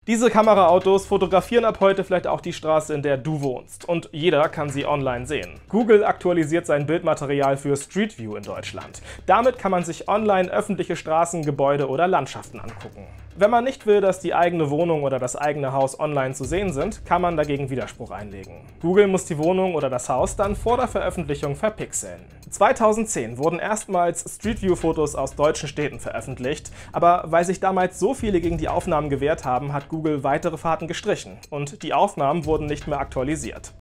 Diese Kameraautos fotografieren ab heute vielleicht auch die Straße, in der du wohnst. Und jeder kann sie online sehen. Google aktualisiert sein Bildmaterial für Street View in Deutschland. Damit kann man sich online öffentliche Straßen, Gebäude oder Landschaften angucken. Wenn man nicht will, dass die eigene Wohnung oder das eigene Haus online zu sehen sind, kann man dagegen Widerspruch einlegen. Google muss die Wohnung oder das Haus dann vor der Veröffentlichung verpixeln. 2010 wurden erstmals Street View-Fotos aus deutschen Städten veröffentlicht, aber weil sich damals so viele gegen die Aufnahmen gewehrt haben, hat Google weitere Fahrten gestrichen und die Aufnahmen wurden nicht mehr aktualisiert.